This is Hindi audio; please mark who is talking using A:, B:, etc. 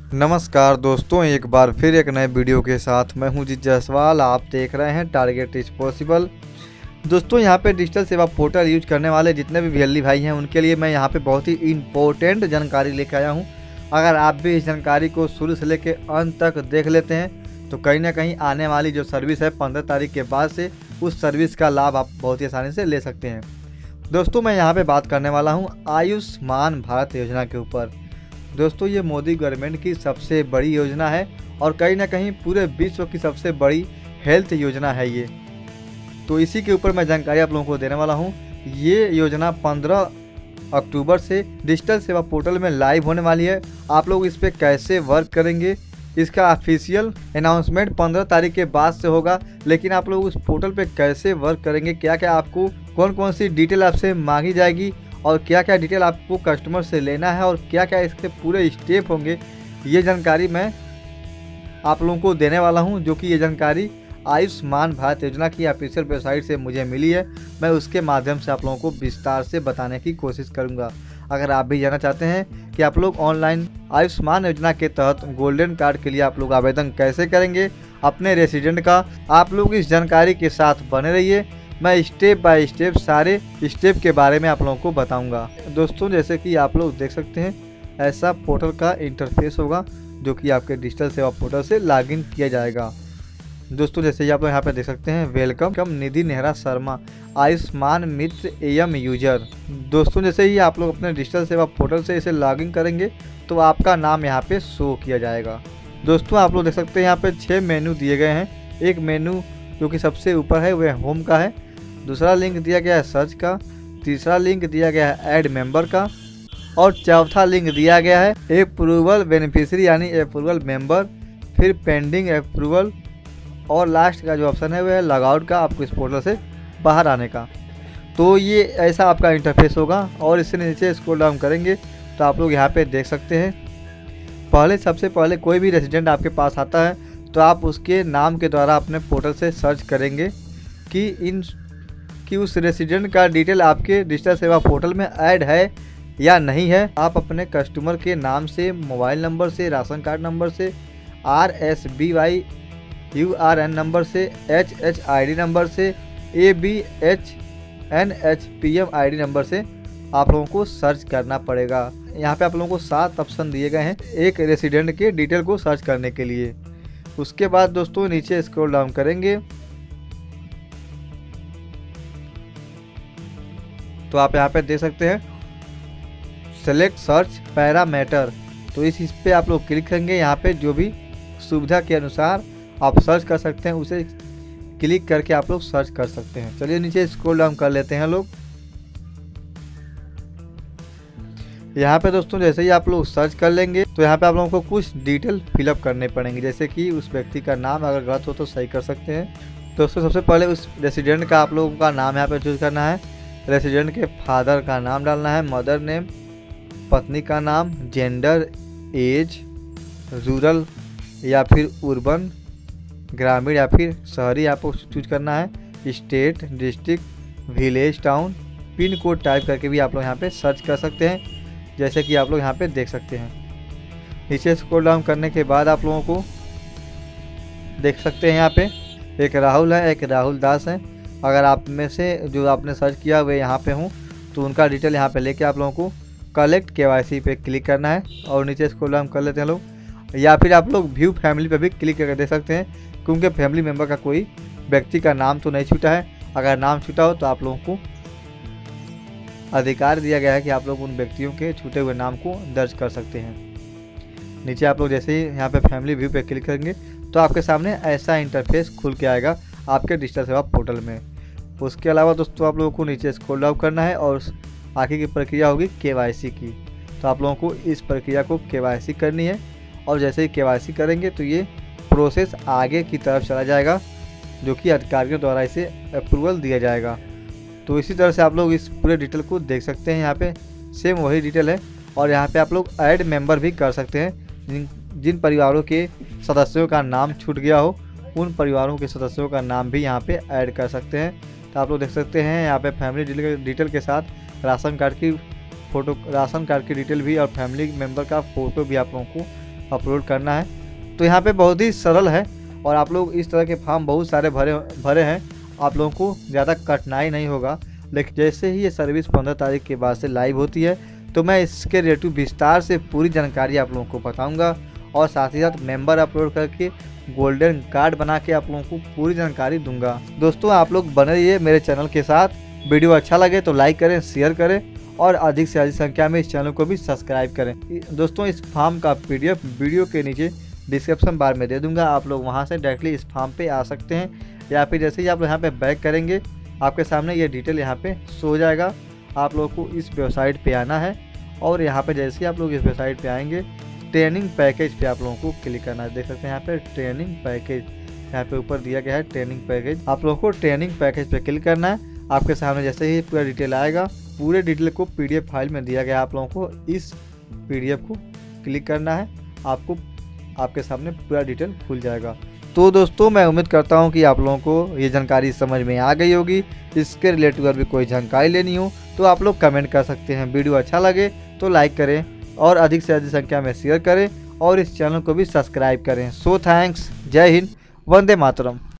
A: नमस्कार दोस्तों, एक बार फिर एक नए वीडियो के साथ मैं हूं जीत जायसवाल। आप देख रहे हैं टारगेट इज पॉसिबल। दोस्तों, यहां पे डिजिटल सेवा पोर्टल यूज करने वाले जितने भी वीएलई भाई हैं उनके लिए मैं यहां पे बहुत ही इम्पोर्टेंट जानकारी लेकर आया हूं। अगर आप भी इस जानकारी को शुरू से लेकर अंत तक देख लेते हैं तो कहीं ना कहीं आने वाली जो सर्विस है 15 तारीख के बाद से उस सर्विस का लाभ आप बहुत ही आसानी से ले सकते हैं। दोस्तों, मैं यहाँ पे बात करने वाला हूँ आयुष्मान भारत योजना के ऊपर। दोस्तों, ये मोदी गवर्नमेंट की सबसे बड़ी योजना है और कहीं ना कहीं पूरे विश्व की सबसे बड़ी हेल्थ योजना है ये। तो इसी के ऊपर मैं जानकारी आप लोगों को देने वाला हूँ। ये योजना 15 अक्टूबर से डिजिटल सेवा पोर्टल में लाइव होने वाली है। आप लोग इस पर कैसे वर्क करेंगे, इसका ऑफिशियल अनाउंसमेंट 15 तारीख के बाद से होगा। लेकिन आप लोग उस पोर्टल पे कैसे वर्क करेंगे, क्या क्या आपको कौन कौन सी डिटेल आपसे मांगी जाएगी और क्या क्या डिटेल आपको कस्टमर से लेना है और क्या क्या इसके पूरे स्टेप होंगे, ये जानकारी मैं आप लोगों को देने वाला हूं। जो कि ये जानकारी आयुष्मान भारत योजना की ऑफिशियल वेबसाइट से मुझे मिली है। मैं उसके माध्यम से आप लोगों को विस्तार से बताने की कोशिश करूंगा। अगर आप भी जानना चाहते हैं कि आप लोग ऑनलाइन आयुष्मान योजना के तहत गोल्डन कार्ड के लिए आप लोग आवेदन कैसे करेंगे अपने रेसिडेंट का, आप लोग इस जानकारी के साथ बने रहिए। मैं स्टेप बाय स्टेप सारे स्टेप के बारे में आप लोगों को बताऊंगा। दोस्तों, जैसे कि आप लोग देख सकते हैं, ऐसा पोर्टल का इंटरफेस होगा जो कि आपके डिजिटल सेवा पोर्टल से लॉगिन किया जाएगा। दोस्तों, जैसे ही आप लोग यहाँ पे देख सकते हैं, welcome Nidhi Nehra Sharma Ayushman Mitra M user. दोस्तों, जैसे ही आप लोग अपने डिजिटल सेवा पोर्टल से इसे लॉगिन करेंगे तो आपका नाम यहाँ पे शो किया जाएगा। दोस्तों, आप लोग देख सकते हैं यहाँ पे 6 मेनू दिए गए हैं। एक मेनू जो कि सबसे ऊपर है वह होम का है, दूसरा लिंक दिया गया है सर्च का, तीसरा लिंक दिया गया है ऐड मेंबर का और चौथा लिंक दिया गया है अप्रूवल बेनिफिशियरी यानी अप्रूवल मेंबर, फिर पेंडिंग अप्रूवल और लास्ट का जो ऑप्शन है वह है लॉगआउट का, आपको इस पोर्टल से बाहर आने का। तो ये ऐसा आपका इंटरफेस होगा। और इससे नीचे स्क्रॉल डाउन करेंगे तो आप लोग यहाँ पे देख सकते हैं, सबसे पहले कोई भी रेसिडेंट आपके पास आता है तो आप उसके नाम के द्वारा अपने पोर्टल से सर्च करेंगे कि उस रेसिडेंट का डिटेल आपके डिजिटल सेवा पोर्टल में ऐड है या नहीं है। आप अपने कस्टमर के नाम से, मोबाइल नंबर से, राशन कार्ड नंबर से, RSBY URN नंबर से, HHID नंबर से, ABHNHPM ID नंबर से आप लोगों को सर्च करना पड़ेगा। यहाँ पे आप लोगों को 7 ऑप्शन दिए गए हैं एक रेसिडेंट के डिटेल को सर्च करने के लिए। उसके बाद दोस्तों नीचे स्क्रॉल डाउन करेंगे तो आप यहाँ पे देख सकते हैं सेलेक्ट सर्च पैरामीटर। तो इस पे आप लोग क्लिक करेंगे। यहाँ पे जो भी सुविधा के अनुसार आप सर्च कर सकते हैं उसे क्लिक करके आप लोग सर्च कर सकते हैं। चलिए नीचे स्क्रॉल डाउन कर लेते हैं लोग। यहाँ पे दोस्तों जैसे ही आप लोग सर्च कर लेंगे तो यहाँ पे आप लोगों को कुछ डिटेल फिलअप करने पड़ेंगे, जैसे कि उस व्यक्ति का नाम अगर गलत हो तो सही कर सकते हैं। दोस्तों, सबसे पहले उस रेसिडेंट का आप लोगों का नाम यहाँ पे चूज करना है। रेसिडेंट के फादर का नाम डालना है, मदर नेम, पत्नी का नाम, जेंडर, एज, रूरल या फिर urban, ग्रामीण या फिर शहरी आपको चूज करना है, state, district, village, town, pin code type करके भी आप लोग यहाँ पे सर्च कर सकते हैं, जैसे कि आप लोग यहाँ पे देख सकते हैं। नीचे स्क्रॉल डाउन करने के बाद आप लोगों को देख सकते हैं यहाँ पे एक राहुल है, एक राहुल दास है। अगर आप में से जो आपने सर्च किया वे यहाँ पे हूँ तो उनका डिटेल यहाँ पे लेके आप लोगों को कलेक्ट KYC पे क्लिक करना है और नीचे स्क्रॉल डाउन कर लेते हैं लोग। या फिर आप लोग व्यू फैमिली पे भी क्लिक करके देख सकते हैं, क्योंकि फैमिली मेम्बर का कोई व्यक्ति का नाम तो नहीं छूटा है। अगर नाम छूटा हो तो आप लोगों को अधिकार दिया गया है कि आप लोग उन व्यक्तियों के छूटे हुए नाम को दर्ज कर सकते हैं। नीचे आप लोग जैसे ही यहाँ पे फैमिली व्यू पे क्लिक करेंगे तो आपके सामने ऐसा इंटरफेस खुल के आएगा आपके डिजिटल सेवा पोर्टल में। उसके अलावा दोस्तों आप लोगों को नीचे स्क्रॉल डाउन करना है और आगे की प्रक्रिया होगी KYC की। तो आप लोगों को इस प्रक्रिया को KYC करनी है और जैसे ही KYC करेंगे तो ये प्रोसेस आगे की तरफ चला जाएगा, जो कि अधिकारियों द्वारा इसे अप्रूवल दिया जाएगा। तो इसी तरह से आप लोग इस पूरे डिटेल को देख सकते हैं। यहाँ पे सेम वही डिटेल है और यहाँ पे आप लोग ऐड मेंबर भी कर सकते हैं। जिन परिवारों के सदस्यों का नाम छूट गया हो उन परिवारों के सदस्यों का नाम भी यहाँ पे ऐड कर सकते हैं। तो आप लोग देख सकते हैं यहाँ पे फैमिली डिटेल के साथ राशन कार्ड की डिटेल भी और फैमिली मेम्बर का फ़ोटो भी आप लोगों को अपलोड करना है। तो यहाँ पे बहुत ही सरल है और आप लोग इस तरह के फॉर्म बहुत सारे भरे हैं, आप लोगों को ज़्यादा कठिनाई नहीं होगा। लेकिन जैसे ही ये सर्विस 15 तारीख के बाद से लाइव होती है तो मैं इसके रिलेटिव विस्तार से पूरी जानकारी आप लोगों को बताऊंगा और साथ ही साथ मेंबर अपलोड करके गोल्डन कार्ड बना के आप लोगों को पूरी जानकारी दूंगा। दोस्तों आप लोग बने रहिए मेरे चैनल के साथ। वीडियो अच्छा लगे तो लाइक करें, शेयर करें और अधिक से अधिक संख्या में इस चैनल को भी सब्सक्राइब करें। दोस्तों इस फॉर्म का PDF वीडियो के नीचे डिस्क्रिप्शन बार में दे दूंगा, आप लोग वहां से डायरेक्टली इस फॉर्म पे आ सकते हैं या फिर जैसे ही आप यहाँ पे बैक करेंगे आपके सामने ये डिटेल यहाँ पे शो हो जाएगा। आप लोग को इस वेबसाइट पे आना है और यहाँ पे जैसे ही आप लोग इस वेबसाइट पे आएंगे ट्रेनिंग पैकेज पे आप लोगों को क्लिक करना है। देख सकते हैं यहाँ पे ट्रेनिंग पैकेज यहाँ पे ऊपर दिया गया है ट्रेनिंग पैकेज। आप लोगों को ट्रेनिंग पैकेज पे क्लिक करना है। आपके सामने जैसे ही पूरा डिटेल आएगा, पूरे डिटेल को PDF फाइल में दिया गया, आप लोगों को इस PDF को क्लिक करना है। आपको आपके सामने पूरा डिटेल खुल जाएगा। तो दोस्तों मैं उम्मीद करता हूं कि आप लोगों को ये जानकारी समझ में आ गई होगी। इसके रिलेटेड अगर भी कोई जानकारी लेनी हो तो आप लोग कमेंट कर सकते हैं। वीडियो अच्छा लगे तो लाइक करें और अधिक से अधिक संख्या में शेयर करें और इस चैनल को भी सब्सक्राइब करें। सो थैंक्स, जय हिंद, वंदे मातरम।